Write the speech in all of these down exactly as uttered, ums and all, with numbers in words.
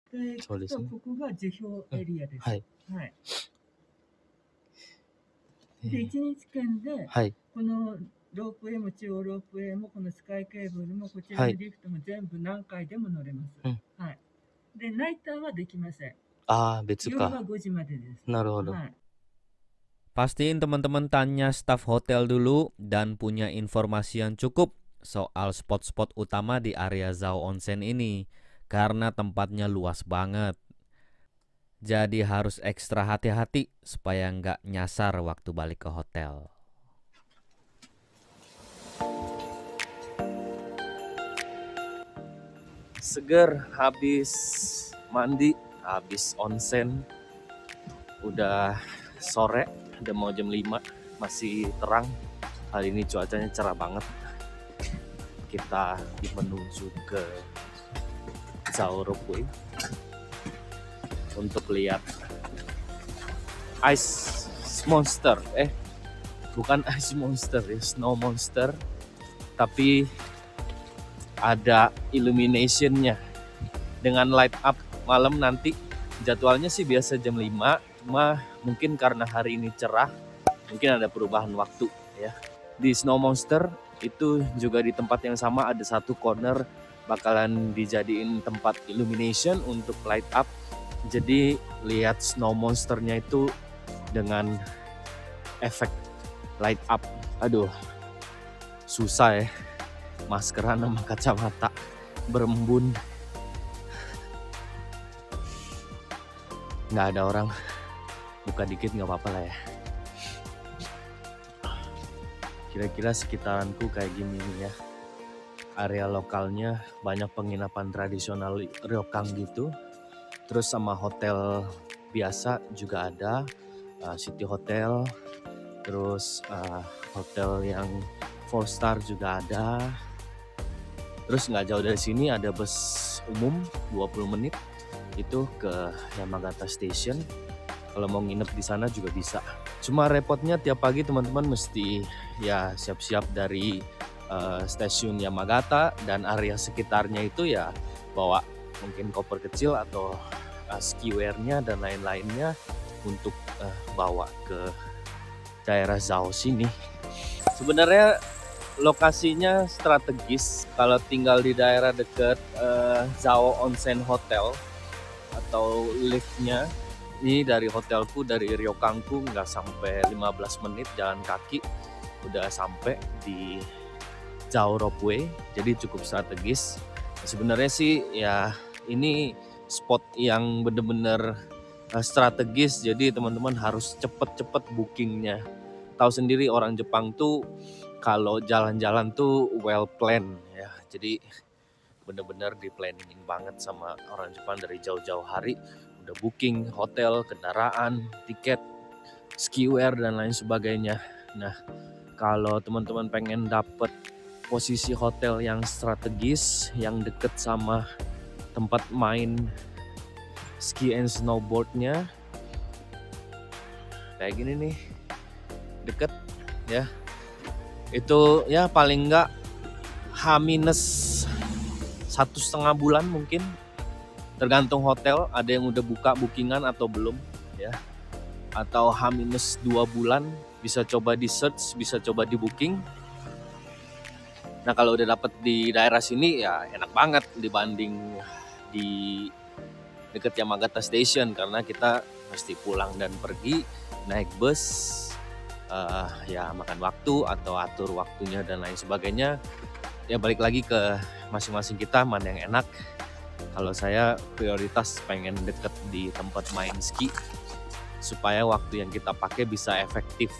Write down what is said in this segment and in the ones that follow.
で、行くと、ここが樹氷エリアです。はい。はい。で、いちにちけんで、はい、このロープウェイも中央ロープウェイもこのスカイケーブルもこちらのリフトも全部何回でも乗れます。はい。はい、で、ナイターはできません。ああ、別か。夜はごじまでです。なるほど。はい。 Pastiin teman-teman tanya staf hotel dulu dan punya informasi yang cukup soal spot-spot utama di area Zao Onsen ini, karena tempatnya luas banget. Jadi harus ekstra hati-hati supaya nggak nyasar waktu balik ke hotel. Seger habis mandi, habis onsen. Udah sore, udah mau jam lima, masih terang. Hari ini cuacanya cerah banget. Kita menuju ke Zao Ropeway untuk lihat Ice Monster. Eh, bukan Ice Monster ya, Snow Monster. Tapi ada illuminationnya dengan light up malam nanti. Jadwalnya sih biasa jam lima, cuma mungkin karena hari ini cerah, mungkin ada perubahan waktu ya. Di Snow Monster itu juga di tempat yang sama ada satu corner bakalan dijadiin tempat illumination untuk light up. Jadi lihat Snow Monsternya itu dengan efek light up. Aduh, susah ya. Maskeran sama kacamata berembun. Nggak ada orang, buka dikit nggak apa-apa lah ya. Kira-kira sekitaranku kayak gini nih ya. Area lokalnya banyak penginapan tradisional ryokang gitu. Terus sama hotel biasa juga ada, uh, City Hotel. Terus uh, hotel yang four star juga ada. Terus nggak jauh dari sini ada bus umum dua puluh menit itu ke Yamagata Station. Kalau mau nginep di sana juga bisa. Cuma repotnya tiap pagi teman-teman mesti ya siap-siap dari uh, stasiun Yamagata dan area sekitarnya itu ya bawa mungkin koper kecil atau uh, skiwear-nya dan lain-lainnya untuk uh, bawa ke daerah Zao sini. Sebenarnya lokasinya strategis kalau tinggal di daerah dekat uh, Zao Onsen Hotel atau liftnya. Ini dari hotelku, dari ryokangku nggak sampai lima belas menit jalan kaki udah sampai di Zao Ropeway, jadi cukup strategis. Sebenarnya sih ya ini spot yang bener-bener uh, strategis, jadi teman-teman harus cepet-cepet bookingnya. Tahu sendiri orang Jepang tuh kalau jalan-jalan tuh well planned ya, jadi bener-bener di planningin banget sama orang Jepang dari jauh-jauh hari. Udah booking hotel, kendaraan, tiket, skiwear dan lain sebagainya. Nah, kalau teman-teman pengen dapet posisi hotel yang strategis, yang deket sama tempat main ski and snowboardnya, kayak gini nih, deket ya. Itu ya paling enggak H minus satu setengah bulan mungkin. Tergantung hotel, ada yang udah buka bookingan atau belum ya. Atau H minus dua bulan, bisa coba di search, bisa coba di booking. Nah kalau udah dapet di daerah sini ya enak banget dibanding di deket Yamagata Station, karena kita mesti pulang dan pergi naik bus, uh, ya makan waktu atau atur waktunya dan lain sebagainya. Ya balik lagi ke masing-masing kita mana yang enak. Kalau saya prioritas pengen deket di tempat main ski supaya waktu yang kita pakai bisa efektif.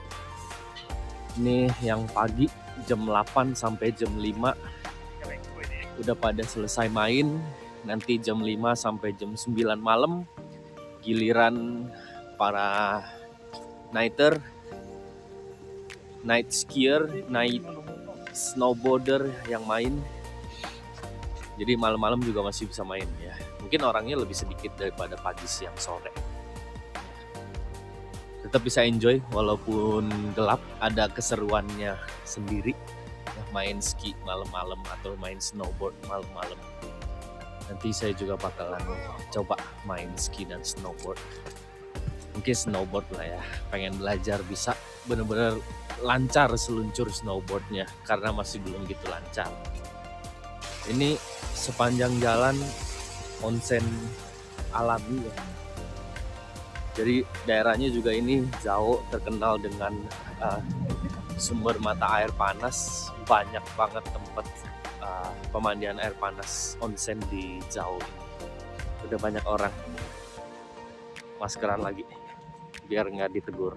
Ini yang pagi jam delapan sampai jam lima udah pada selesai main. Nanti jam lima sampai jam sembilan malam giliran para nighter, night skier, night snowboarder yang main. Jadi malam-malam juga masih bisa main ya. Mungkin orangnya lebih sedikit daripada pagi, siang, sore. Tetap bisa enjoy walaupun gelap, ada keseruannya sendiri. Ya, main ski malam-malam atau main snowboard malam-malam. Nanti saya juga bakalan coba main ski dan snowboard. Mungkin snowboard lah ya, pengen belajar bisa bener-bener lancar seluncur snowboardnya karena masih belum gitu lancar. Ini sepanjang jalan onsen alami ya. Jadi daerahnya juga ini jauh terkenal dengan uh, sumber mata air panas. Banyak banget tempat uh, pemandian air panas onsen di jauh ini. Udah banyak orang. Maskeran lagi biar nggak ditegur.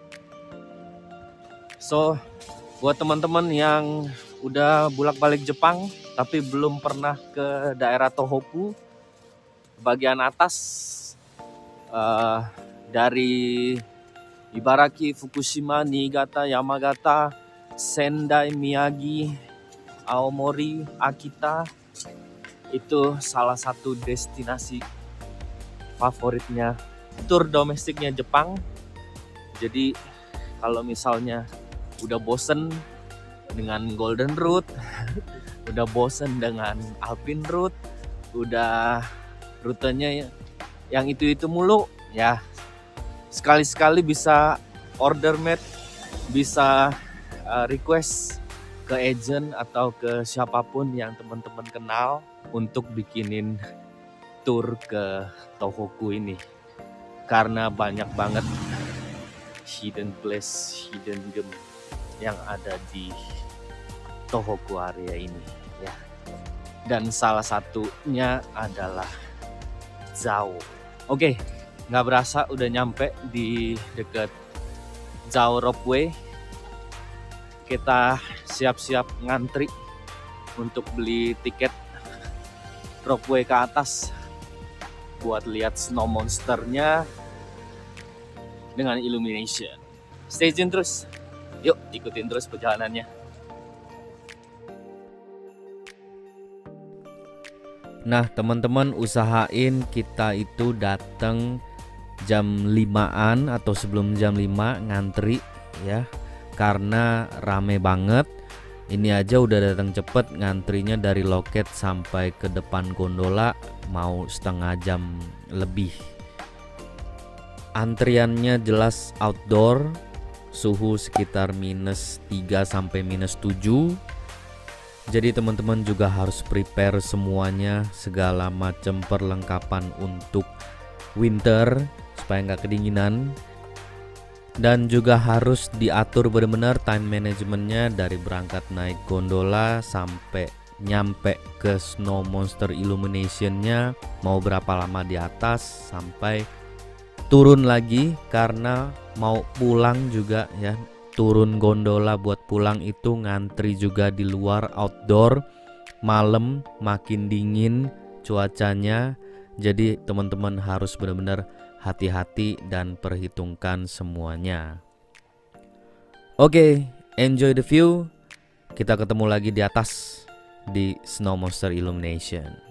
So buat teman-teman yang udah bolak-balik Jepang tapi belum pernah ke daerah Tohoku bagian atas, uh, dari Ibaraki, Fukushima, Niigata, Yamagata, Sendai, Miyagi, Aomori, Akita, itu salah satu destinasi favoritnya tur domestiknya Jepang. Jadi kalau misalnya udah bosen dengan Golden Route, udah bosen dengan Alpine Route, udah rutenya yang itu-itu mulu, ya sekali-sekali bisa order made, bisa uh, request ke agent atau ke siapapun yang teman-teman kenal untuk bikinin tour ke Tohoku ini. Karena banyak banget hidden place, hidden gem yang ada di Tohoku area ini ya. Dan salah satunya adalah Zao. Oke, nggak berasa udah nyampe di dekat Zao Ropeway. Kita siap-siap ngantri untuk beli tiket Ropeway ke atas buat lihat snow monsternya dengan illumination. Stay tune terus. Yuk ikutin terus perjalanannya. Nah teman-teman, usahain kita itu datang jam limaan atau sebelum jam lima ngantri ya, karena rame banget. Ini aja udah datang cepet, ngantrinya dari loket sampai ke depan gondola mau setengah jam lebih. Antriannya jelas outdoor, suhu sekitar minus tiga sampai minus tujuh. Jadi teman-teman juga harus prepare semuanya, segala macam perlengkapan untuk winter supaya nggak kedinginan. Dan juga harus diatur benar-benar time managementnya, dari berangkat naik gondola sampai nyampe ke snow monster illuminationnya mau berapa lama di atas, sampai turun lagi karena mau pulang juga ya. Turun gondola buat pulang itu ngantri juga di luar outdoor, malam makin dingin cuacanya. Jadi teman-teman harus benar-benar hati-hati dan perhitungkan semuanya. Oke, enjoy the view. Kita ketemu lagi di atas di Snow Monster Illumination.